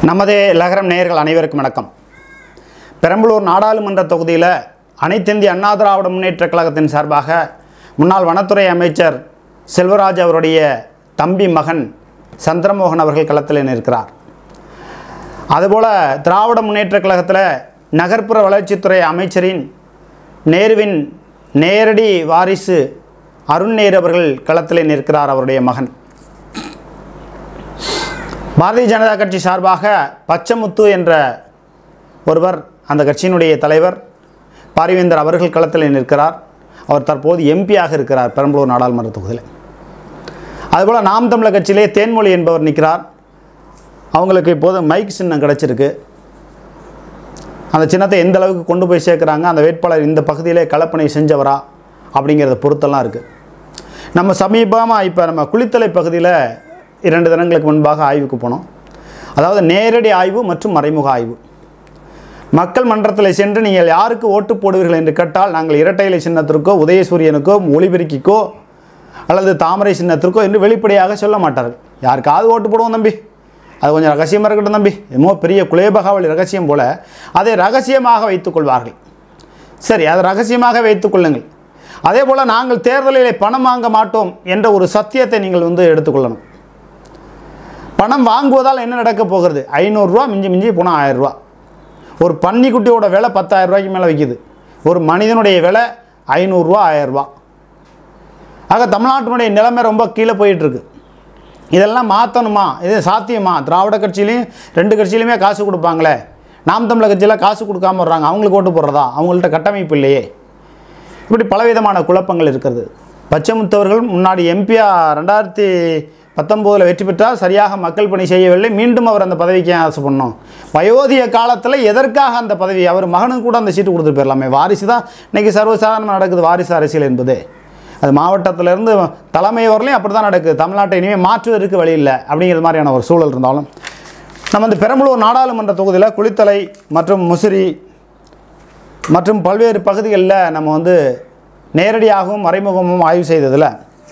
நமது லகரம் நேயர்கள் அனைவருக்கும் வணக்கம். பெரம்பலூர் நாடாளுமன்ற தொகுதியில் அனைத்திந்திய அண்ணா திராவிட முன்னேற்றக் கழகத்தின் சார்பாக முன்னாள் வனத்துறை அமைச்சர் செல்வராஜ் அவருடைய தம்பி மகன் சந்திரமோகன் அவர்கள் களத்தில் நிற்கிறார். அதுபோல் திராவிட முன்னேற்றக் கழகத்தில் நகர்ப்புற வளர்ச்சித்துறை அமைச்சரின் நேருவின் நேரடி வாரிசு அருண் நேரு அவர்கள் களத்தில் நிற்கிறார். அவருடைய மகன் பாரதிய ஜனதா கட்சி சார்பாக பச்சமுத்து என்ற ஒருவர், அந்த கட்சியினுடைய தலைவர் பாரிவேந்தர் அவர்கள் களத்தில் நிற்கிறார். அவர் தற்போது எம்பியாக இருக்கிறார் பெரம்பலூர் நாடாளுமன்ற தொகுதியில். அதுபோல் நாம் தமிழர் கட்சியிலே தேன்மொழி என்பவர் நிற்கிறார். அவங்களுக்கு இப்போது மைக் சின்னம் கிடச்சிருக்கு. அந்த சின்னத்தை எந்த அளவுக்கு கொண்டு போய் சேர்க்குறாங்க, அந்த வேட்பாளர் இந்த பகுதியிலே கலப்பணி செஞ்சவரா அப்படிங்கிறத பொறுத்தெல்லாம் இருக்குது. நம்ம சமீபமாக இப்போ நம்ம குளித்தலை பகுதியில் 2 தினங்களுக்கு முன்பாக ஆய்வுக்கு போனோம். அதாவது நேரடி ஆய்வு மற்றும் மறைமுக ஆய்வு. மக்கள் மன்றத்தில் சென்று நீங்கள் யாருக்கு ஓட்டு போடுவீர்கள் என்று கேட்டால், நாங்கள் இரட்டை இலை சின்னத்திற்கோ உதயசூரியனுக்கோ ஒளிபெருக்கிக்கோ அல்லது தாமரை சின்னத்திற்கோ என்று வெளிப்படையாக சொல்ல மாட்டார்கள். யாருக்காவது ஓட்டு போடுவோம் தம்பி, அது கொஞ்சம் ரகசியமாக இருக்கட்டும் தம்பி, என்னமோ பெரிய குலேபகாவலி ரகசியம் போல் அதை ரகசியமாக வைத்துக்கொள்வார்கள். சரி, அதை ரகசியமாக வைத்துக்கொள்ளுங்கள். அதே போல் நாங்கள் தேர்தலில் பணம் வாங்க மாட்டோம் என்ற ஒரு சத்தியத்தை நீங்கள் எடுத்துக்கொள்ளணும். பணம் வாங்குவதால் என்ன நடக்க போகிறது? 500 ரூபா மிஞ்சி போனால் 1000 ரூபா. ஒரு பன்னிக்குட்டியோட விலை 10,000 ரூபாய்க்கு மேலே விற்கிது. ஒரு மனிதனுடைய விலை 500 ரூபா 1000 ரூபா. ஆக தமிழ்நாட்டினுடைய நிலைமை ரொம்ப கீழே போயிட்டுருக்கு. இதெல்லாம் மாற்றணுமா? இது சாத்தியமா? திராவிட கட்சியிலையும் 2 கட்சியிலுமே காசு கொடுப்பாங்களே, நாம் தமிழர் கட்சியில் காசு கொடுக்காம வர்றாங்க. அவங்களுக்கு ஓட்டு போடுறதா? அவங்கள்ட்ட கட்டமைப்பு இல்லையே. இப்படி பலவிதமான குழப்பங்கள் இருக்கிறது. பச்சமுத்தவர்கள் முன்னாடி எம்பியா 2019 வெற்றி பெற்றால் சரியாக மக்கள் பணி செய்யவில்லை. மீண்டும் அவர் அந்த பதவிக்கு ஆசை பண்ணோம். வயோதிக காலத்தில் எதற்காக அந்த பதவி? அவர் மகனுக்கு கூட அந்த சீட்டு கொடுத்துட்டு போயிடலாமே. வாரிசு தான் இன்றைக்கி சர்வசாதாரணமாக நடக்குது. வாரிசு அரசியல் என்பது அது மாவட்டத்திலேருந்து தலைமை வரலையும் அப்படி தான் நடக்குது. தமிழ்நாட்டை இனிமேல் மாற்றுவதற்கு வழி இல்லை அப்படிங்கிற மாதிரியான ஒரு சூழல் இருந்தாலும், நம்ம இந்த பெரம்பலூர் நாடாளுமன்ற தொகுதியில் குளித்தலை மற்றும் முசிறி மற்றும் பல்வேறு பகுதிகளில் நம்ம நேரடியாகவும் மறைமுகமும் ஆய்வு செய்ததில்,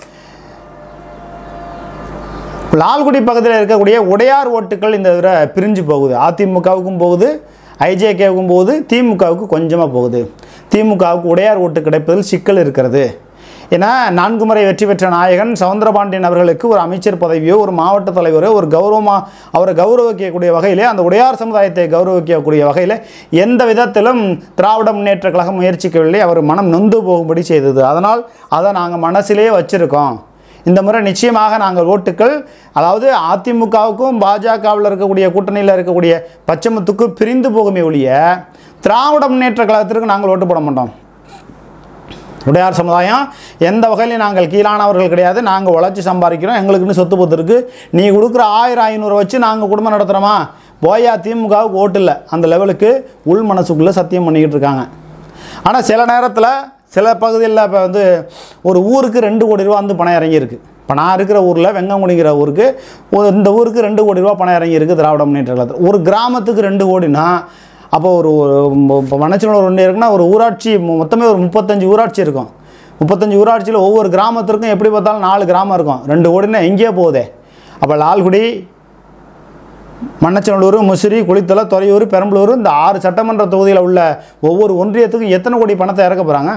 லால்குடி பகுதியில் இருக்கக்கூடிய உடையார் ஓட்டுக்கள் இந்த தடவை பிரிஞ்சு போகுது. அதிமுகவுக்கும் போகுது, ஐஜேகேவுக்கும் போகுது, திமுகவுக்கு கொஞ்சமாக போகுது. திமுகவுக்கு உடையார் ஓட்டு கிடைப்பதில் சிக்கல் இருக்கிறது. ஏன்னா 4 முறை வெற்றி பெற்ற நாயகன் சவுந்தரபாண்டியன் அவர்களுக்கு ஒரு அமைச்சர் பதவியோ ஒரு மாவட்ட தலைவரோ ஒரு கௌரவமாக அவரை கௌரவிக்கக்கூடிய வகையிலே, அந்த உடையார் சமுதாயத்தை கௌரவிக்கக்கூடிய வகையில் எந்த விதத்திலும் திராவிட முன்னேற்ற கழகம் முயற்சிக்கவில்லை. அவர் மனம் நொந்து போகும்படி செய்தது. அதனால் அதை நாங்கள் மனசிலே வச்சுருக்கோம். இந்த முறை நிச்சயமாக நாங்கள் ஓட்டுக்கள், அதாவது அதிமுகவுக்கும் பாஜகவில் இருக்கக்கூடிய கூட்டணியில் இருக்கக்கூடிய பச்சமுத்துக்கும் பிரிந்து போகுமே ஒழிய திராவிட முன்னேற்ற கழகத்திற்கு நாங்கள் ஓட்டு போட மாட்டோம். உடையார் சமுதாயம் எந்த வகையிலையும் நாங்கள் கீழானவர்கள் கிடையாது. நாங்கள் உழைச்சி சம்பாதிக்கிறோம். எங்களுக்குன்னு சொத்து பொத்து இருக்குது. நீ கொடுக்குற 1000-500 வச்சு நாங்கள் குடும்பம் நடத்துகிறோமா? போயா திமுகவுக்கு ஓட்டு இல்லை. அந்த லெவலுக்கு உள் மனசுக்குள்ளே சத்தியம் பண்ணிக்கிட்டு இருக்காங்க. ஆனால் சில நேரத்தில் சில பகுதிகளில் இப்போ ஒரு ஊருக்கு 2 கோடி ரூபா பணம் இறங்கியிருக்கு. இப்போ நான் இருக்கிற ஊரில் வெங்கங்குடிங்கிற ஊருக்கு இந்த ஊருக்கு 2 கோடி ரூபா பணம் இறங்கியிருக்கு திராவிட முன்னேற்ற கழகத்தில். ஒரு கிராமத்துக்கு 2 கோடினா அப்போ இப்போ மணச்சநல்லூர் ஒன்று இருக்குன்னா ஒரு ஊராட்சி மொத்தமே ஒரு 35 ஊராட்சி இருக்கும். 35 ஊராட்சியில் ஒவ்வொரு கிராமத்திற்கும் எப்படி பார்த்தாலும் 4 கிராமம் இருக்கும். 2 கோடினா எங்கேயோ போகுதே. அப்போ லால்குடி, மண்ணச்சநல்லூர், முசிறி, குளித்தலை, துறையூர், பெரம்பலூர், இந்த 6 சட்டமன்ற தொகுதியில் உள்ள ஒவ்வொரு ஒன்றியத்துக்கும் எத்தனை கோடி பணத்தை இறக்க போகிறாங்க?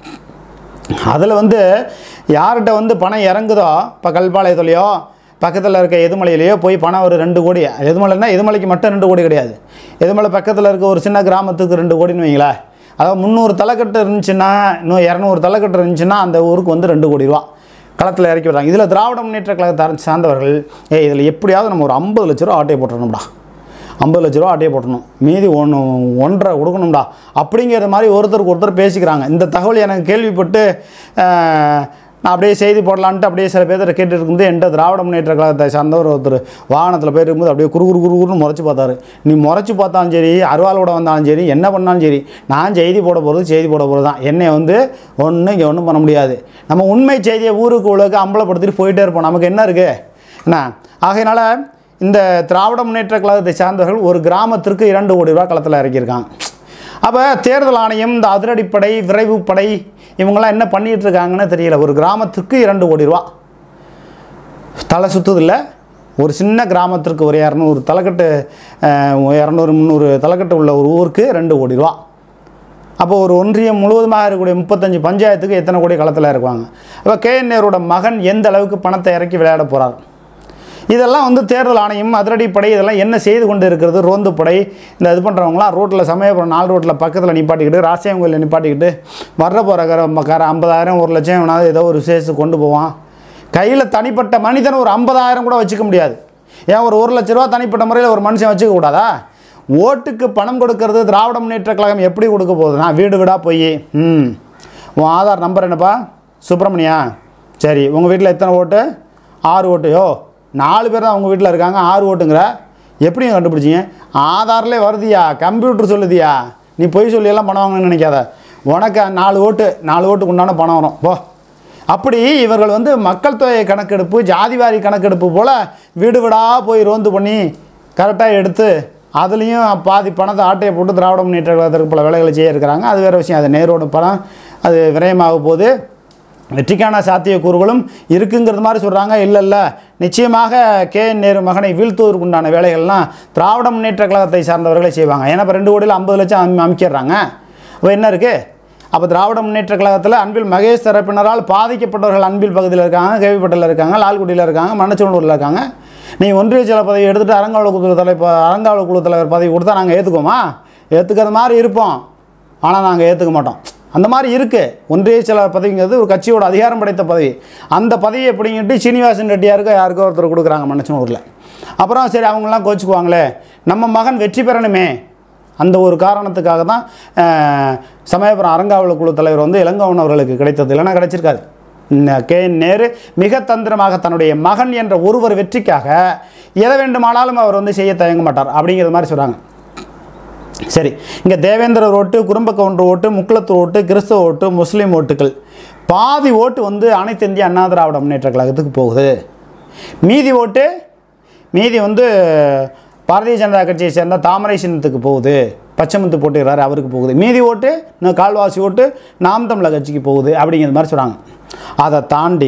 அதில் யார்கிட்ட பணம் இறங்குதோ, இப்போ கல்பாளையத்துலையோ பக்கத்தில் இருக்க எதுமலையிலையோ போய் பணம் ஒரு 2 கோடி, எதுமலைன்னா எதுமலைக்கு மட்டும் 2 கோடி கிடையாது, எதுமலை பக்கத்தில் இருக்க ஒரு சின்ன கிராமத்துக்கு 2 கோடின்னு வைங்களேன். அதாவது 300 தலைக்கட்டு இருந்துச்சுன்னா, இன்னும் 200 தலைக்கட்டு இருந்துச்சுன்னா அந்த ஊருக்கு 2 கோடி ரூபா களத்தில் இறக்கி விடுறாங்க. இதில் திராவிட முன்னேற்ற கழகத்தை சார்ந்தவர்கள் இதில் எப்படியாவது நம்ம ஒரு 50 லட்ச ரூபா ஆட்டையை போட்டுறணும்டா, 50 லட்ச ரூபா ஆட்டையை போட்டணும், மீதி 1.5 கொடுக்கணும்டா அப்படிங்கிற மாதிரி ஒருத்தருக்கு ஒருத்தர் பேசிக்கிறாங்க. இந்த தகவல் எனக்கு கேள்விப்பட்டு நான் அப்படியே செய்தி போடலான்ட்டு அப்படியே சில பேர் கேட்டு இருக்கும்போது என்கிட்ட திராவிட முன்னேற்ற கழகத்தை சார்ந்தவர் ஒருத்தர் வாகனத்தில் போயிருக்கும்போது அப்படியே குறுகுறுன்னு முறைச்சி பார்த்தாரு. நீ முறைச்சி பார்த்தாலும் சரி, அருவாளோட வந்தாலும் சரி, என்ன பண்ணாலும் சரி, நான் செய்தி போட போகிறது தான். என்னை ஒன்றும் இங்கே ஒன்றும் பண்ண முடியாது. நம்ம உண்மை செய்தியை ஊருக்கு உலக அம்பலப்படுத்திட்டு போயிட்டே இருப்போம். நமக்கு என்ன இருக்குது என்ன? ஆகையினால இந்த திராவிட முன்னேற்ற கழகத்தை சார்ந்தவர்கள் ஒரு கிராமத்திற்கு 2 கோடி ரூபா களத்தில் இறக்கியிருக்காங்க. அப்போ தேர்தல் ஆணையம், இந்த அதிரடிப்படை, விரைவு படை இவங்கெல்லாம் என்ன பண்ணிகிட்டு இருக்காங்கன்னு தெரியல. ஒரு கிராமத்துக்கு 2 கோடி ரூபா தலை சுற்றுதில்லை. ஒரு சின்ன கிராமத்திற்கு ஒரு 200 தலைக்கட்டு 200-300 தலைக்கட்டு உள்ள ஒரு ஊருக்கு 2 கோடி ரூபா. அப்போ ஒரு ஒன்றியம் முழுவதுமாக இருக்கக்கூடிய 35 பஞ்சாயத்துக்கு எத்தனை கோடி களத்தில் இருக்குவாங்க. அப்போ KN நேருவோட மகன் எந்த அளவுக்கு பணத்தை இறக்கி விளையாட போகிறார். இதெல்லாம் வந்து தேர்தல் ஆணையம், அதிரடிப்படை இதெல்லாம் என்ன செய்து கொண்டு இருக்கிறது. ரோந்து படை இந்த இது பண்ணுறவங்களாம் ரோட்டில் சமயபுரம் 4 ரோட்டில் பக்கத்தில் நிப்பாட்டிக்கிட்டு, ராசியம் கோயிலில் நிப்பாட்டிக்கிட்டு, வர்ற போகிற 50,000 1 லட்சம் எவனாவது ஏதோ ஒரு விசேஷத்துக்கு கொண்டு போவான். கையில் தனிப்பட்ட மனிதன் ஒரு 50,000 கூட வச்சுக்க முடியாது. ஏன் ஒரு 1 லட்ச ரூபா தனிப்பட்ட முறையில் ஒரு மனுஷன் வச்சுக்க கூடாதா? ஓட்டுக்கு பணம் கொடுக்கறது திராவிட முன்னேற்ற கழகம் எப்படி கொடுக்க போகுதுன்னா, வீடு வீடாக போய் உன் ஆதார் நம்பர் என்னப்பா? சுப்பிரமணியா. சரி, உங்கள் வீட்டில் எத்தனை ஓட்டு? 6 ஓட்டு. யோ 4 பேர் தான் உங்கள் வீட்டில் இருக்காங்க, 6 ஓட்டுங்கிற எப்படிங்க கண்டுபிடிச்சிங்க? ஆதார்லேயே வருதியா, கம்ப்யூட்டர் சொல்லுதியா, நீ பொய் சொல்லியெல்லாம் பணம் வாங்கணும்னு நினைக்காத. உனக்கு 4 ஓட்டுக்கு உண்டான பணம் வரும் போ. அப்படி இவர்கள் வந்து மக்கள் தொகை கணக்கெடுப்பு, ஜாதிவாரி கணக்கெடுப்பு போல் வீடு வீடாக போய் ரோந்து பண்ணி கரெக்டாக எடுத்து அதுலேயும் பாதி பணத்தை ஆட்டையை போட்டு திராவிட முன்னேற்ற கழகத்திற்கு பல வேலைகளை செய்ய இருக்கிறாங்க. அது வேறு விஷயம். அது நேரோட பணம், அது விரயமாக போகுது. வெற்றிக்கான சாத்தியக்கூறுகளும் இருக்குங்கிறது மாதிரி சொல்கிறாங்க. இல்லை நிச்சயமாக KN நேரு மகனை வீழ்த்துவதற்கு உண்டான வேலைகள்லாம் திராவிட முன்னேற்ற கழகத்தை சார்ந்தவர்களே செய்வாங்க. ஏன்னா இப்போ 2 கோடியில் 50 லட்சம் அமைக்கிறாங்க. அப்போ என்ன இருக்குது? அப்போ திராவிட முன்னேற்ற கழகத்தில் அன்பில் மகேஷ் தரப்பினரால் பாதிக்கப்பட்டவர்கள் அன்பில் பகுதியில் இருக்காங்க, கேவிப்பட்டில் இருக்காங்க, லால்குடியில் இருக்காங்க, மண்ணச்சநல்லூரில் இருக்காங்க. நீ ஒன்றிய செயல பதவி எடுத்துகிட்டு அறங்காவலர் குழு தலைவர் பதவி கொடுத்தா நாங்கள் ஏற்றுக்குவோமா? ஏற்றுக்கிற மாதிரி இருப்போம், ஆனால் நாங்கள் ஏற்றுக்க மாட்டோம். அந்த மாதிரி இருக்குது. ஒன்றிய செயலாளர் பதவிங்கிறது ஒரு கட்சியோட அதிகாரம் படைத்த பதவி. அந்த பதவியை எப்படிங்கிட்டு சீனிவாசன் ரெட்டியாருக்கு யாருக்கோ ஒருத்தர் கொடுக்குறாங்க மண்ணச்சநல்லூரில். அப்புறம் சரி, அவங்களாம் கோச்சுக்குவாங்களே, நம்ம மகன் வெற்றி பெறணுமே, அந்த ஒரு காரணத்துக்காக தான் சமயபுரம் அறங்காவலர் குழு தலைவர் வந்து இளங்கோவன் அவர்களுக்கு கிடைத்தது. இல்லைன்னா கிடைச்சிருக்காது. KN நேரு மிக தந்திரமாக தன்னுடைய மகன் என்ற ஒருவர் வெற்றிக்காக எதை வேண்டுமானாலும் அவர் வந்து செய்ய தயங்க மாட்டார் அப்படிங்கிறது மாதிரி சொல்கிறாங்க. சரி, இங்கே தேவேந்திரர் ஓட்டு, குறும்ப கவுண்டர் ஓட்டு, முக்குளத்தூர் ஓட்டு, கிறிஸ்தவ ஓட்டு, முஸ்லீம் ஓட்டுகள் பாதி ஓட்டு வந்து அனைத்து இந்திய அண்ணா திராவிட முன்னேற்ற கழகத்துக்கு போகுது. மீதி வந்து பாரதிய ஜனதா கட்சியை சேர்ந்த தாமரை சின்னத்துக்கு போகுது. பச்சைமுத்து போட்டுக்கிறாரு, அவருக்கு போகுது. மீதி ஓட்டு கால்வாசி ஓட்டு நாம் தமிழர் கட்சிக்கு போகுது அப்படிங்கிறது மாதிரி சொல்கிறாங்க. அதை தாண்டி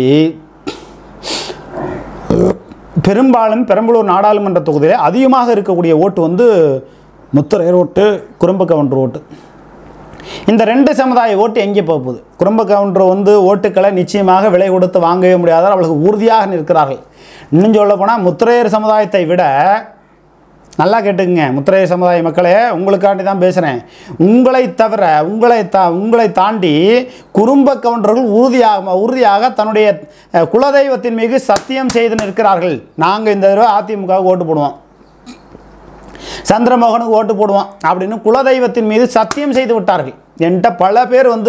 பெரும்பாலும் பெரம்பலூர் நாடாளுமன்ற தொகுதியில் அதிகமாக இருக்கக்கூடிய ஓட்டு வந்து முத்தரையர் ஓட்டு, குறும்ப கவுண்டர் ஓட்டு. இந்த 2 சமுதாய ஓட்டு எங்கே போகுது? குறும்ப கவுண்டர் வந்து ஓட்டுக்களை நிச்சயமாக விலை கொடுத்து வாங்கவே முடியாத அவளுக்கு உறுதியாக நிற்கிறார்கள். இன்னும் சொல்ல போனால் முத்தரையர் சமுதாயத்தை விட, நல்லா கேட்டுக்குங்க முத்தரையர் சமுதாய மக்களே, உங்களுக்காண்டி தான் பேசுகிறேன், உங்களை தவிர உங்களை தாண்டி குறும்ப கவுண்டர்கள் உறுதியாக தன்னுடைய குலதெய்வத்தின் மீது சத்தியம் செய்து நிற்கிறார்கள். நாங்கள் இந்த தடவை அதிமுகவுக்கு ஓட்டு போடுவோம், சந்திரமோகனுக்கு ஓட்டு போடுவோம் அப்படின்னு குலதெய்வத்தின் மீது சத்தியம் செய்து விட்டார்கள். என்கிட்ட பல பேர் வந்து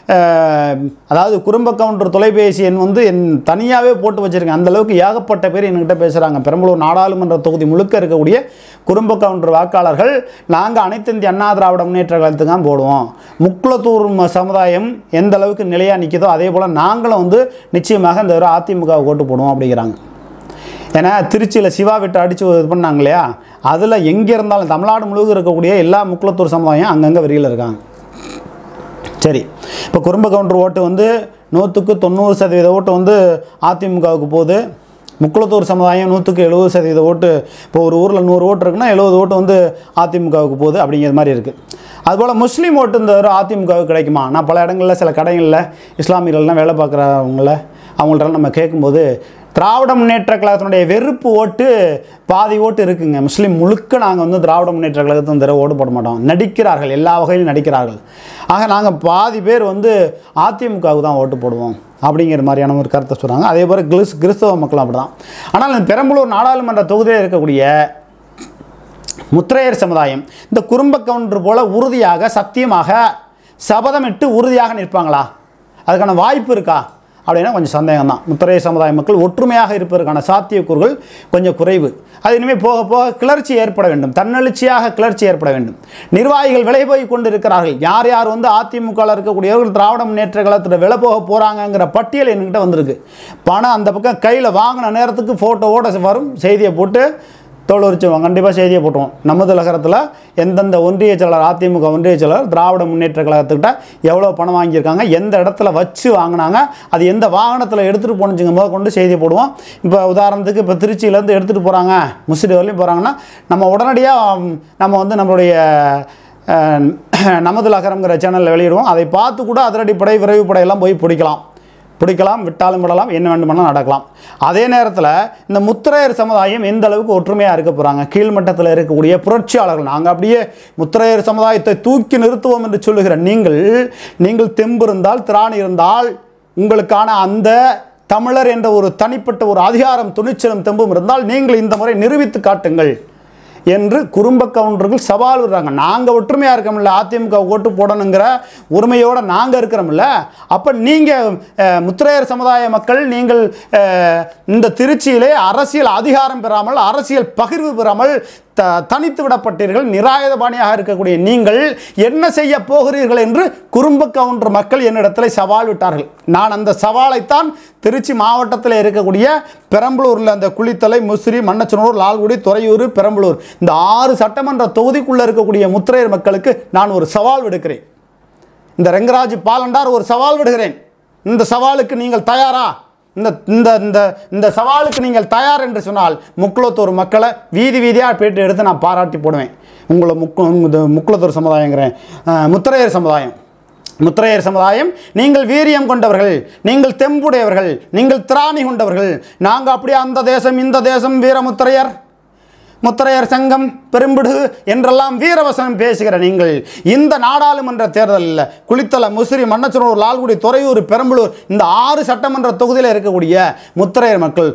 அதாவது குறும்ப கவுண்டர் தொலைபேசி எண் வந்து தனியாகவே போட்டு வச்சுருக்கேன். அந்தளவுக்கு ஏகப்பட்ட பேர் என்கிட்ட பேசுகிறாங்க. பெரம்பலூர் நாடாளுமன்ற தொகுதி முழுக்க இருக்கக்கூடிய குறும்ப கவுண்டர் வாக்காளர்கள் நாங்கள் அனைத்து இந்திய அண்ணா திராவிட முன்னேற்ற கழகத்துக்கு தான் போடுவோம். முக்குளத்தூர் சமுதாயம் எந்த அளவுக்கு நிலையாக நிற்கிதோ அதே போல் நாங்களும் வந்து நிச்சயமாக இந்த அதிமுகவுக்கு ஓட்டு போடுவோம் அப்படிங்கிறாங்க. ஏன்னா திருச்சியில் சிவா விட்டு அடித்து இது பண்ணாங்க இல்லையா, அதில் எங்கே இருந்தாலும் தமிழ்நாடு முழுவதும் இருக்கக்கூடிய எல்லா முக்குளத்தூர் சமுதாயம் அங்கங்கே வெளியில் இருக்காங்க. சரி, இப்போ குறும்ப கவுண்டர் ஓட்டு வந்து 100க்கு 90% ஓட்டு வந்து அதிமுகவுக்கு போகுது. முக்குளத்தூர் சமுதாயம் 100க்கு 70% ஓட்டு. இப்போ ஒரு ஊரில் 100 ஓட்டு இருக்குன்னா 70 ஓட்டு வந்து அதிமுகவுக்கு போகுது அப்படிங்கிற மாதிரி இருக்குது. அதுபோல் முஸ்லீம் ஓட்டு இந்த அதிமுகவுக்கு கிடைக்குமா? நான் பல இடங்களில் சில கடைகளில் இஸ்லாமியர்கள்லாம் வேலை அவங்கள்ட்ட நம்ம கேட்கும்போது திராவிட முன்னேற்ற கழகத்தினுடைய வெறுப்பு ஓட்டு பாதி ஓட்டு இருக்குங்க. முஸ்லீம் முழுக்க நாங்கள் வந்து திராவிட முன்னேற்ற கழகத்தை இந்த ஓட்டு போட மாட்டோம், நடிக்கிறார்கள், எல்லா வகையிலும் நடிக்கிறார்கள். ஆக நாங்கள் பாதி பேர் வந்து அதிமுகவுக்கு தான் ஓட்டு போடுவோம் அப்படிங்கிற மாதிரியான ஒரு கருத்தை சொல்கிறாங்க. அதே போல் கிறிஸ்தவ மக்களும் அப்படி தான். ஆனால் இந்த பெரம்பலூர் நாடாளுமன்ற தொகுதியில் இருக்கக்கூடிய முத்திரையர் சமுதாயம் இந்த குறும்ப கவுண்டர் போல் உறுதியாக சத்தியமாக சபதமிட்டு உறுதியாக நிற்பாங்களா? அதுக்கான வாய்ப்பு இருக்கா அப்படின்னா கொஞ்சம் சந்தேகம் தான். முத்திரையர் சமுதாய மக்கள் ஒற்றுமையாக இருப்பதற்கான சாத்தியக்கூறுகள் கொஞ்சம் குறைவு. அது இனிமேல் போக போக கிளர்ச்சி ஏற்பட வேண்டும், தன்னெழுச்சியாக கிளர்ச்சி ஏற்பட வேண்டும். நிர்வாகிகள் விலை போய் கொண்டு இருக்கிறார்கள். யார் யார் வந்து அதிமுகவில் இருக்கக்கூடியவர்கள் திராவிட முன்னேற்ற கழகத்தில் விலை போக போகிறாங்கங்கிற பட்டியல் என்கிட்ட வந்திருக்கு. பணம் அந்த பக்கம் கையில் வாங்கின நேரத்துக்கு ஃபோட்டோவோட வரும், செய்தியை போட்டு தோல் உரிச்சுவோம், கண்டிப்பாக செய்தியை போட்டுருவோம். நமது நகரத்தில் எந்தெந்த ஒன்றிய செயலர், அதிமுக ஒன்றிய செயலர், திராவிட முன்னேற்ற கழகத்துக்கிட்ட எவ்வளோ பணம் வாங்கியிருக்காங்க, எந்த இடத்துல வச்சு வாங்கினாங்க, அது எந்த வாகனத்தில் எடுத்துகிட்டு போனுச்சுங்க போது கொண்டு செய்தியை போடுவோம். இப்போ உதாரணத்துக்கு இப்போ திருச்சியிலேருந்து எடுத்துகிட்டு போகிறாங்க, முசிறி வரலையும் போகிறாங்கன்னா நம்ம உடனடியாக நம்ம வந்து நம்மளுடைய நமது நகரம்ங்கிற சேனலில் வெளியிடுவோம். அதை பார்த்து கூட அதிரடிப்படை, விரைவுப்படையெல்லாம் போய் பிடிக்கலாம், விட்டாலும் விடலாம், என்ன வேண்டுமானாலும் நடக்கலாம். அதே நேரத்தில் இந்த முத்திரையர் சமுதாயம் எந்த அளவுக்கு ஒற்றுமையாக இருக்க போகிறாங்க, கீழ்மட்டத்தில் இருக்கக்கூடிய புரட்சியாளர்கள், நாங்கள் அப்படியே முத்திரையர் சமுதாயத்தை தூக்கி நிறுத்துவோம் என்று சொல்லுகிற நீங்கள் தெம்பு இருந்தால், திராணி இருந்தால், உங்களுக்கான அந்த தமிழர் என்ற ஒரு தனிப்பட்ட ஒரு அதிகாரம், துணிச்சலும், தெம்பும் இருந்தால் நீங்கள் இந்த முறை நிரூபித்து காட்டுங்கள் என்று குறும்ப கவுண்டர்கள் சவால் விடுறாங்க. நாங்கள் ஒற்றுமையாக இருக்கோம்ல, அதிமுக ஓட்டு போடணுங்கிற உரிமையோடு நாங்கள் இருக்கிறோம்ல, அப்போ நீங்கள் முத்திரையர் சமுதாய மக்கள் நீங்கள் இந்த திருச்சியிலே அரசியல் அதிகாரம் பெறாமல், அரசியல் பகிர்வு பெறாமல் தனித்து விடப்பட்டீர்கள். நிராயுதபாணியாக இருக்கக்கூடிய நீங்கள் என்ன செய்ய போகிறீர்கள் என்று குறும்ப கவுண்டர் மக்கள் என்னிடத்தில் சவால் விட்டார்கள். நான் அந்த சவாலைத்தான் திருச்சி மாவட்டத்தில் இருக்கக்கூடிய பெரம்பலூரில் அந்த குளித்தலை, முசிறி, மண்ணச்சநல்லூர், லால்குடி, துறையூர், பெரம்பலூர் இந்த 6 சட்டமன்ற தொகுதிக்குள்ளே இருக்கக்கூடிய முத்திரையர் மக்களுக்கு நான் ஒரு சவால் விடுக்கிறேன். இந்த ரெங்கராஜ் பாலண்டார் ஒரு சவால் விடுகிறேன். இந்த சவாலுக்கு நீங்கள் தயாரா? இந்த சவாலுக்கு நீங்கள் தயார் என்று சொன்னால் முக்குளத்தூர் மக்களை வீதியாக பேட்டி எடுத்து நான் பாராட்டி போடுவேன். உங்களை முக்குளத்தூர் சமுதாயங்கிறேன், முத்திரையர் சமுதாயம் நீங்கள் வீரியம் கொண்டவர்கள், நீங்கள் தெம்புடையவர்கள், நீங்கள் திராணி கொண்டவர்கள். நாங்கள் அப்படியே அந்த தேசம் இந்த தேசம் முத்திரையர் சங்கம் பெரும்பிடு என்றெல்லாம் வீரவசனம் பேசுகிற நீங்கள் இந்த நாடாளுமன்ற தேர்தலில் குளித்தலை, முசிறி, மண்ணச்சநல்லூர், லால்குடி, துறையூர், பெரம்பலூர் இந்த 6 சட்டமன்ற தொகுதியில் இருக்கக்கூடிய முத்திரையர் மக்கள்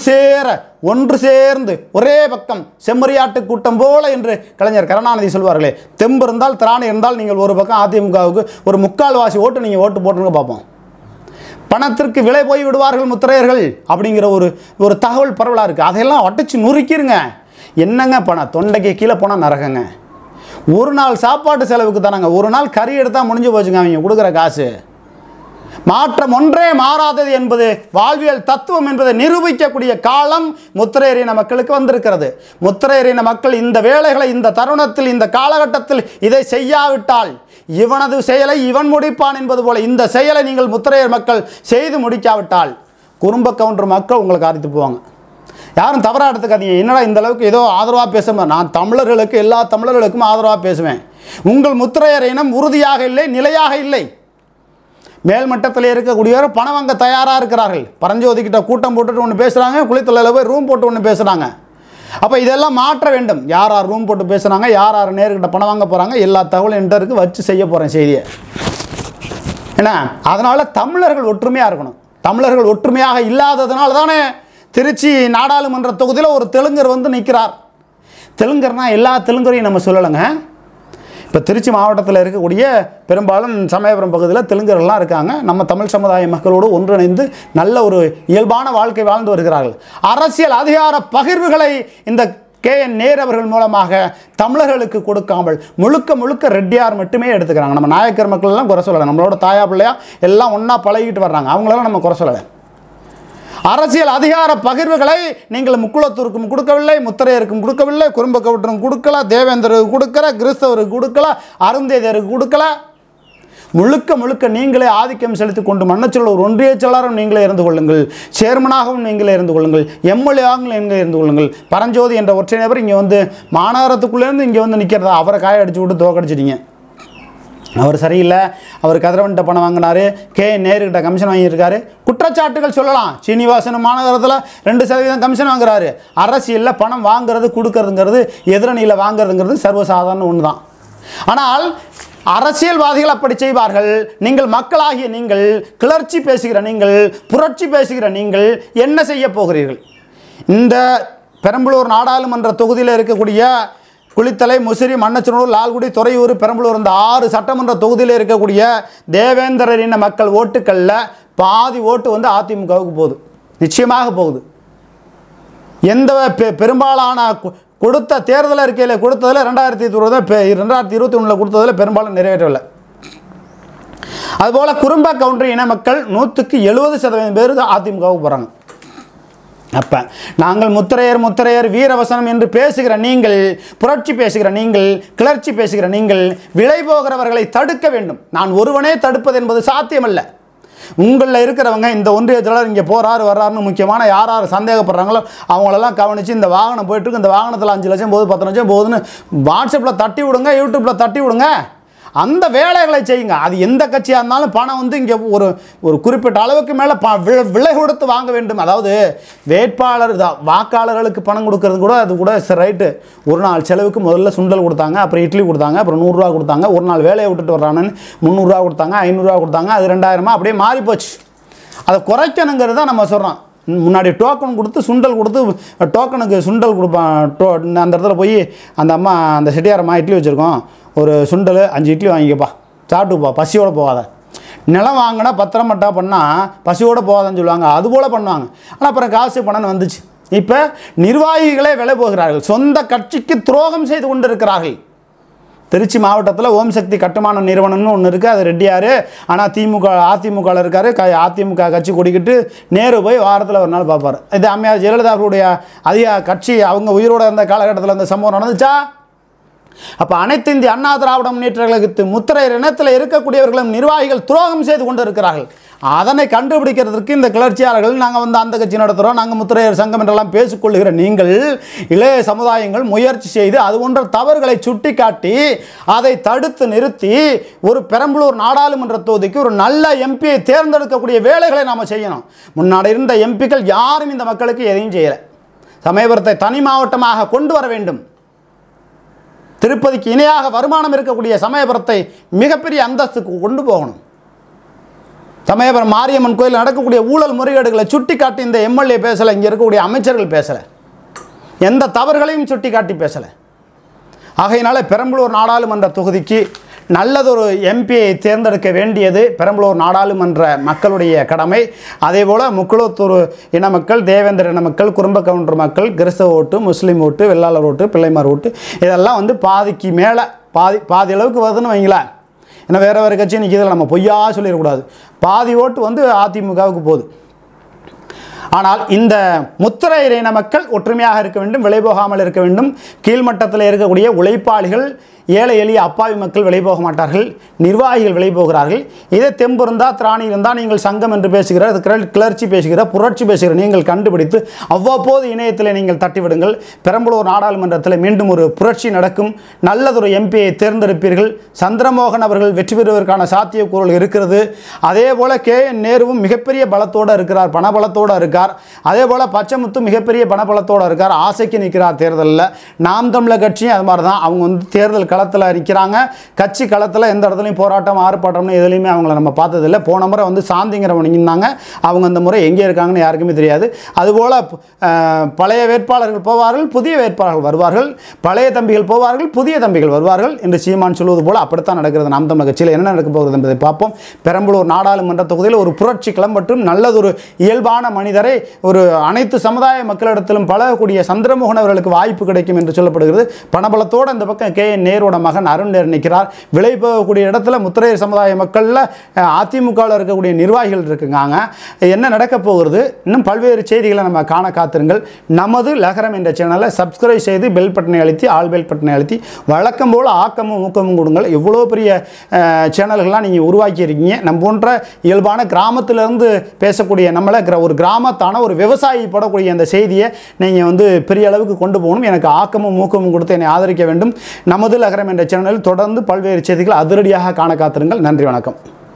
ஒன்று சேர்ந்து ஒரே பக்கம் செம்மறியாட்டு கூட்டம் போல என்று கலைஞர் கருணாநிதி சொல்வார்களே, தெம்பு இருந்தால், திராணி இருந்தால் நீங்கள் ஒரு பக்கம் அதிமுகவுக்கு ஒரு 3/4 வாசி ஓட்டு நீங்கள் ஓட்டு போட்டுருங்க பார்ப்போம். பணத்திற்கு விலை போய் விடுவார்கள் முத்திரையர்கள் அப்படிங்கிற ஒரு தகவல் பரவலாக இருக்குது. அதையெல்லாம் அடிச்சு நுறுக்கிருங்க. என்னங்க பணம், தொண்டைக்கு கீழே போனால் நரகங்க. ஒரு நாள் சாப்பாட்டு செலவுக்கு தானாங்க, ஒரு நாள் கறி எடுத்தால் முடிஞ்சு போச்சுங்க அவங்க கொடுக்குற காசு. மாற்றம் ஒன்றே மாறாதது என்பது வாழ்வியல் தத்துவம் என்பதை நிரூபிக்கக்கூடிய காலம் முத்திரையரின மக்களுக்கு வந்திருக்கிறது. முத்திரையரின மக்கள் இந்த வேலைகளை இந்த தருணத்தில், இந்த காலகட்டத்தில் இதை செய்யாவிட்டால் இவனது செயலை இவன் முடிப்பான் என்பது போல இந்த செயலை நீங்கள் முத்திரையர் மக்கள் செய்து முடிக்காவிட்டால் குறும்ப கவுண்டர் மக்கள் உங்களுக்கு அரித்து போவாங்க. யாரும் தவறாக எடுத்துக்காதீங்க. என்னடா இந்த அளவுக்கு ஏதோ ஆதரவாக பேசுவேன், நான் தமிழர்களுக்கு, எல்லா தமிழர்களுக்கும் ஆதரவாக பேசுவேன். உங்கள் முத்திரையர் இனம் உறுதியாக இல்லை, நிலையாக இல்லை. மேல்மட்டத்தில் இருக்கக்கூடியவர் பணம் வாங்க தயாராக இருக்கிறார்கள். பரஞ்சோதிக்கிட்ட கூட்டம் போட்டுட்டு ஒன்று பேசுகிறாங்க, குளித்தலையில் போய் ரூம் போட்டு ஒன்று பேசுகிறாங்க. அப்போ இதெல்லாம் மாற்ற வேண்டும். யார் ரூம் போட்டு பேசுகிறாங்க, யார் நேர்கிட்ட பணம் வாங்க போகிறாங்க, எல்லா தகவலும் என்கிட்ட வச்சு செய்ய போகிறேன் செய்தியை. ஏன்னா அதனால் தமிழர்கள் ஒற்றுமையாக இருக்கணும். தமிழர்கள் ஒற்றுமையாக இல்லாததுனால தானே திருச்சி நாடாளுமன்ற தொகுதியில் ஒரு தெலுங்கர் வந்து நிற்கிறார். தெலுங்கர்னா எல்லா தெலுங்கரையும் நம்ம சொல்லலைங்க. இப்போ திருச்சி மாவட்டத்தில் இருக்கக்கூடிய பெரும்பாலும் சமயபுரம் பகுதியில் தெலுங்கர்கள்லாம் இருக்காங்க. நம்ம தமிழ் சமுதாய மக்களோடு ஒன்றிணைந்து நல்ல ஒரு இயல்பான வாழ்க்கை வாழ்ந்து வருகிறார்கள். அரசியல் அதிகார பகிர்வுகளை இந்த KN நேரு அவர்கள் மூலமாக தமிழர்களுக்கு கொடுக்காமல் முழுக்க ரெட்டியார் மட்டுமே எடுத்துக்கிறாங்க. நம்ம நாயக்கர் மக்கள் எல்லாம் குறை சொல்லலை, நம்மளோட தாயா பிள்ளையா எல்லாம் ஒன்றா பழகிட்டு வர்றாங்க, அவங்களெல்லாம் நம்ம குறை சொல்லலை. அரசியல் அதிகார பகிர்வுகளை நீங்கள் முக்குளத்தூருக்கும் கொடுக்கவில்லை, முத்திரையருக்கும் கொடுக்கவில்லை, குறும்ப கவுண்டருக்கும் கொடுக்கல, தேவேந்திரருக்கு கொடுக்கல, கிறிஸ்தவருக்கு கொடுக்கல, அருந்தேதியருக்கு கொடுக்கல. முழுக்க நீங்களே ஆதிக்கம் செலுத்தி கொண்டு மண்ணச்சநல்லூர் ஒன்றிய செயலாளரும் நீங்களே இருந்து கொள்ளுங்கள், சேர்மனாகவும் நீங்களே இருந்து கொள்ளுங்கள், எம்எல்ஏவாகவும் நீங்களே இருந்து கொள்ளுங்கள். பரஞ்சோதி என்ற ஒற்றை நபர் இங்கே வந்து மாநகரத்துக்குள்ளேருந்து இங்கே வந்து நிற்கிறதா, அவரை காய அடிச்சு விட்டு தோக்கடிச்சிட்டிங்க. அவர் சரியில்லை, அவர் கதிரவன்கிட்ட பணம் வாங்கினார், KN நேருகிட்ட கமிஷன் வாங்கியிருக்காரு, குற்றச்சாட்டுகள் சொல்லலாம். சீனிவாசன் மாநகரத்தில் 2% கமிஷன் வாங்குறாரு. அரசியலில் பணம் வாங்குறது கொடுக்கறதுங்கிறது, எதிரணியில் வாங்குறதுங்கிறது சர்வசாதாரண ஒன்று தான். ஆனால் அரசியல்வாதிகள் அப்படி செய்வார்கள். நீங்கள் மக்களாகிய நீங்கள், கிளர்ச்சி பேசுகிற நீங்கள், புரட்சி பேசுகிற நீங்கள் என்ன செய்ய போகிறீர்கள்? இந்த பெரம்பலூர் நாடாளுமன்ற தொகுதியில் இருக்கக்கூடிய குளித்தலை, முசிறி, மண்ணச்சநல்லூர், லால்குடி, துறையூர், பெரம்பலூர் இந்த 6 சட்டமன்ற தொகுதியில் இருக்கக்கூடிய தேவேந்திரரின மக்கள் ஓட்டுக்களில் பாதி ஓட்டு வந்து அதிமுகவுக்கு போகுது, நிச்சயமாக போகுது. எந்த பெரும்பாலான கொடுத்த தேர்தல் அறிக்கையில் கொடுத்ததில் 2021 கொடுத்ததில் பெரும்பாலும் நிறைவேற்றவில்லை. அதுபோல் குறும்ப கவுண்டர் இன மக்கள் 100% பேர் அதிமுகவுக்கு போகிறாங்க. அப்போ நாங்கள் முத்திரையர் வீரவசனம் என்று பேசுகிற நீங்கள், புரட்சி பேசுகிற நீங்கள், கிளர்ச்சி பேசுகிற நீங்கள் விலை போகிறவர்களை தடுக்க வேண்டும். நான் ஒருவனே தடுப்பது என்பது சாத்தியமல்ல. உங்களில் இருக்கிறவங்க இந்த ஒன்றிய செயலாளர் இங்கே போகிறாரு வர்றாருன்னு முக்கியமான யார் சந்தேகப்படுறாங்களோ அவங்களெல்லாம் கவனித்து இந்த வாகனம் போயிட்டுருக்கு, இந்த வாகனத்தில் 5 லட்சம் போகுது 10 லட்சம் போகுதுன்னு வாட்ஸ்அப்பில் தட்டி விடுங்க, யூடியூப்பில் தட்டி விடுங்க. அந்த வேலைகளை செய்யுங்க. அது எந்த கட்சியாக இருந்தாலும் பணம் வந்து இங்கே ஒரு குறிப்பிட்ட அளவுக்கு மேலே விலை கொடுத்து வாங்க வேண்டும். அதாவது வேட்பாளர் வாக்காளர்களுக்கு பணம் கொடுக்கறது கூட அது கூட ரைட்டு. ஒரு நாள் செலவுக்கு முதல்ல சுண்டல் கொடுத்தாங்க, அப்புறம் இட்லி கொடுத்தாங்க, அப்புறம் 100 ரூபா கொடுத்தாங்க. ஒரு நாள் வேலையை விட்டுட்டு வர்றானு 300 ரூபா கொடுத்தாங்க, 500 ரூபா கொடுத்தாங்க, அது 2000 அப்படியே மாறி போச்சு. அதை குறைக்கணுங்கிறது தான் நம்ம சொல்கிறோம். முன்னாடி டோக்கன் கொடுத்து சுண்டல் கொடுத்து டோக்கனுக்கு சுண்டல் கொடுப்பான். அந்த இடத்துல போய் அந்த அம்மா அந்த செட்டியாரம்மா இட்லி வச்சுருக்கோம், ஒரு சுண்டல் 5 இட்லி வாங்கிக்கப்பா, சாப்பிட்டுப்பா, பசியோடு போகாத. நிலம் வாங்கினா பத்திரமட்டா பண்ணால் பசியோடு போகாதன்னு சொல்லுவாங்க, அதுபோல் பண்ணுவாங்க. ஆனால் அப்புறம் காசு பணம்னு வந்துச்சு. இப்போ நிர்வாகிகளே விலை போகிறார்கள், சொந்த கட்சிக்கு துரோகம் செய்து கொண்டு இருக்கிறார்கள். திருச்சி மாவட்டத்தில் ஓம் சக்தி கட்டுமான நிறுவனம்னு ஒன்று இருக்குது, அது ரெட்டியார். ஆனால் அதிமுகவில் இருக்கார். அதிமுக கட்சி கொடிக்கிட்டு நேரு போய் வாரத்தில் ஒரு நாள் பார்ப்பார். இது அம்மையார் ஜெயலலிதாவுடைய அதிக கட்சி அவங்க உயிரோடு இருந்த காலகட்டத்தில் இந்த சம்பவம் நடந்துச்சா? அப்போ அனைத்து இந்திய அண்ணா திராவிட முன்னேற்ற கழகத்து முத்திரையர் இனத்தில் இருக்கக்கூடியவர்களும் நிர்வாகிகள் துரோகம் செய்து கொண்டு இருக்கிறார்கள். அதனை கண்டுபிடிக்கிறதுக்கு இந்த கிளர்ச்சியாளர்கள் நாங்கள் வந்து அந்த கட்சி நடத்துகிறோம், நாங்கள் முத்திரையர் சங்கம் என்றெல்லாம் பேசிக்கொள்ளுகிற நீங்கள் இளைய சமுதாயங்கள் முயற்சி செய்து அது போன்ற தவறுகளை சுட்டி காட்டி அதை தடுத்து நிறுத்தி ஒரு பெரம்பலூர் நாடாளுமன்ற தொகுதிக்கு ஒரு நல்ல எம்பியை தேர்ந்தெடுக்கக்கூடிய வேலைகளை நாம் செய்யணும். முன்னாடி இருந்த எம்பிக்கள் யாரும் இந்த மக்களுக்கு எதையும் செய்யலை. சமயபுரத்தை தனி மாவட்டமாக கொண்டு வர வேண்டும். திருப்பதிக்கு இணையாக வருமானம் இருக்கக்கூடிய சமயபுரத்தை மிகப்பெரிய அந்தஸ்துக்கு கொண்டு போகணும். சமயபுரம் மாரியம்மன் கோயில் நடக்கக்கூடிய ஊழல் முறைகேடுகளை சுட்டி காட்டி இந்த எம்எல்ஏ பேசலை, இங்கே இருக்கக்கூடிய அமைச்சர்கள் பேசலை, எந்த தவறுகளையும் சுட்டி காட்டி பேசலை. ஆகையினால பெரம்பலூர் நாடாளுமன்ற தொகுதிக்கு நல்லதொரு எம்பியை தேர்ந்தெடுக்க வேண்டியது பெரம்பலூர் நாடாளுமன்ற மக்களுடைய கடமை. அதேபோல் முக்குளத்தூர் இன மக்கள், தேவேந்திர இன மக்கள், குறும்ப கவுண்டர் மக்கள், கிறிஸ்தவ ஓட்டு, முஸ்லீம் ஓட்டு, வெள்ளாளர் ஓட்டு, பிள்ளைமார் ஓட்டு, இதெல்லாம் வந்து பாதிக்கு மேலே பாதி அளவுக்கு வருதுன்னு வைங்களேன். ஏன்னா வேறு கட்சி நிற்கிறதில் நம்ம பொய்யா சொல்லிடக்கூடாது. பாதி ஓட்டு வந்து அதிமுகவுக்கு போகுது. ஆனால் இந்த முத்திரையர் இன மக்கள் ஒற்றுமையாக இருக்க வேண்டும், விலை போகாமல் இருக்க வேண்டும். கீழ்மட்டத்தில் இருக்கக்கூடிய உழைப்பாளிகள், ஏழை எளிய அப்பாவி மக்கள் விலை போக மாட்டார்கள், நிர்வாகிகள் விலை போகிறார்கள். இதே தெம்பு இருந்தால் திராணி இருந்தால் நீங்கள் சங்கம் என்று பேசுகிற, கிளர்ச்சி பேசுகிற, புரட்சி பேசுகிற நீங்கள் கண்டுபிடித்து அவ்வப்போது இணையத்தில் நீங்கள் தட்டிவிடுங்கள். பெரம்பலூர் நாடாளுமன்றத்தில் மீண்டும் ஒரு புரட்சி நடக்கும். நல்லதொரு எம்பியை தேர்ந்தெடுப்பீர்கள். சந்திரமோகன் அவர்கள் வெற்றி பெறுவதற்கான சாத்தியக்கூறல் இருக்கிறது. அதே போல் KN நேருவும் மிகப்பெரிய பலத்தோடு இருக்கிறார், பணபலத்தோடு இருக்கார். அதே போல் பச்சைமுத்து மிகப்பெரிய பணபலத்தோடு இருக்கார், ஆசைக்கு நிற்கிறார் தேர்தலில். நாம் தமிழர் கட்சியும் அது மாதிரி தான். அவங்க வந்து தேர்தல் களத்தில் நிற்கிறாங்க. கட்சி களத்தில் எந்த இடத்துலையும் போராட்டம் ஆர்ப்பாட்டம்னு எதுலையுமே அவங்கள நம்ம பார்த்ததில்லை. போன முறை வந்து சாந்திங்கிறவங்க இருந்தாங்க, அவங்க அந்த முறை எங்கே இருக்காங்கன்னு யாருக்குமே தெரியாது. அதுபோல் பழைய வேட்பாளர்கள் போவார்கள், புதிய வேட்பாளர்கள் வருவார்கள், பழைய தம்பிகள் போவார்கள், புதிய தம்பிகள் வருவார்கள் என்று சீமான் சொல்வது போல் அப்படித்தான் நடக்கிறது. நாம் தமிழர் கட்சியில் என்ன நடக்க போகிறது என்பதை பார்ப்போம். பெரம்பலூர் நாடாளுமன்ற தொகுதியில் ஒரு புரட்சி கிளம்பட்டும். நல்லதொரு இயல்பான மனிதரை ஒரு அனைத்து சமுதாய மக்களிடத்திலும் பழகக்கூடிய சந்திரமோகன் அவர்களுக்கு வாய்ப்பு கிடைக்கும் என்று சொல்லப்படுகிறது. பணபலத்தோடு அந்த பக்கம் KN நேரு மகன் அருண் நேரு நிற்கிறார். விலை போகக்கூடிய இடத்துல முத்திரையர் சமுதாய மக்களில் அதிமுகவில் இருக்கக்கூடிய நிர்வாகிகள் இருக்குங்க. என்ன நடக்க போகிறது? இன்னும் பல்வேறு செய்திகளை நம்ம காண காத்திருங்கள். நமது லகரம் என்ற சேனலை சப்ஸ்கிரைப் செய்து பெல் பட்டனை அழுத்தி ஆல் பெல் பட்டனை அழுத்தி வழக்கம் போல் ஆக்கமும் ஊக்கமும் கொடுங்கள். எவ்வளோ பெரிய சேனல்கள்லாம் நீங்கள் உருவாக்கி இருக்கீங்க. நம்ம போன்ற இயல்பான கிராமத்திலிருந்து பேசக்கூடிய நம்மளை ஒரு கிராமத்தான ஒரு விவசாயி போடக்கூடிய அந்த செய்தியை நீங்கள் வந்து பெரிய அளவுக்கு கொண்டு போகணும். எனக்கு ஆக்கமும் ஊக்கமும் கொடுத்து என்னை ஆதரிக்க வேண்டும். நமது லகரம் என்ற சேனலில் தொடர்ந்து பல்வேறு செய்திகள் அதிரடியாக காண காத்திருங்கள். நன்றி, வணக்கம்.